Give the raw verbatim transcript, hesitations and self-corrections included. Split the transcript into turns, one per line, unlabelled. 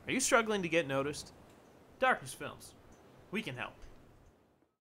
Are you struggling to get noticed? Darkness Films. We can help.